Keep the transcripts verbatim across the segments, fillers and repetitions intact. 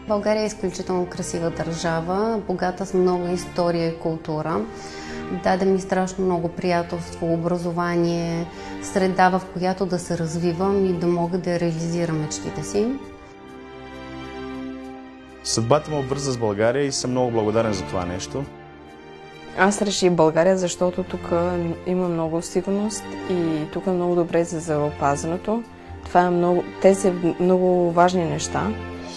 България е изключително красива държава, богата с много история и култура. Даде ми страшно много приятелство, образование, среда, в която да се развивам и да мога да реализирам мечтите си. Съдбата ме обвърза с България и съм много благодарен за това нещо. Аз реших България, защото тук има много сигурност и тук е много добре за здравеопазването. Това е много, те са много важни неща.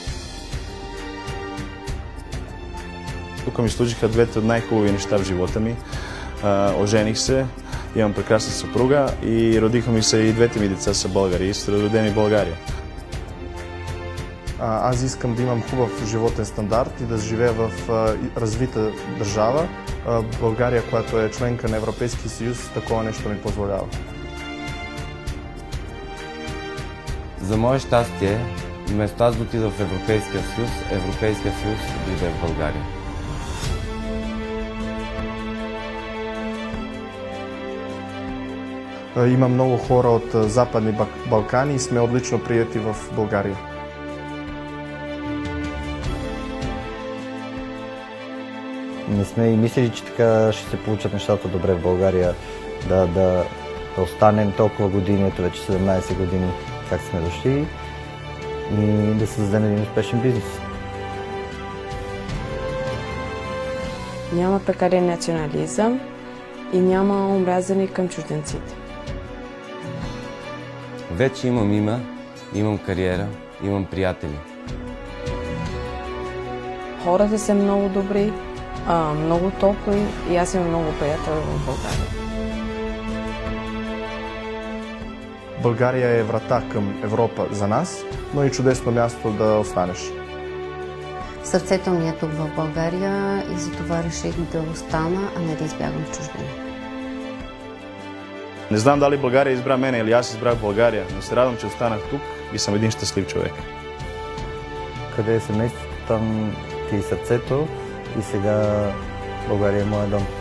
Тук ми служиха двете от най-хубави неща в живота ми. А, ожених се, имам прекрасна съпруга и родиха ми се и двете ми деца са българи и са родени в България. А, аз искам да имам хубав животен стандарт и да живея в а, развита държава. А, България, която е членка на Европейския съюз, такова нещо ми позволява. За мое щастие, вместо аз да отида в Европейския съюз, Европейския съюз дойде в България. Има много хора от Западни Балкани и сме отлично приети в България. Не сме и мислили, че така ще се получат нещата добре в България, да, да, да останем толкова години, ето вече седемнайсет години, как сме дошли и да създадем един успешен бизнес. Няма прекален национализъм и няма омразени към чужденците. Вече имам име, имам кариера, имам приятели. Хората са много добри, много топли и аз имам много приятели в България. България е врата към Европа за нас, но и чудесно място да останеш. Сърцето ми е тук в България и затова реших да остана, а не да избягам в чужбина. Не знам дали България избра мене или аз избрах България, но се радвам, че останах тук и съм един щастлив човек. Къде е семейството, там ти е сърцето и сега България е моя дом.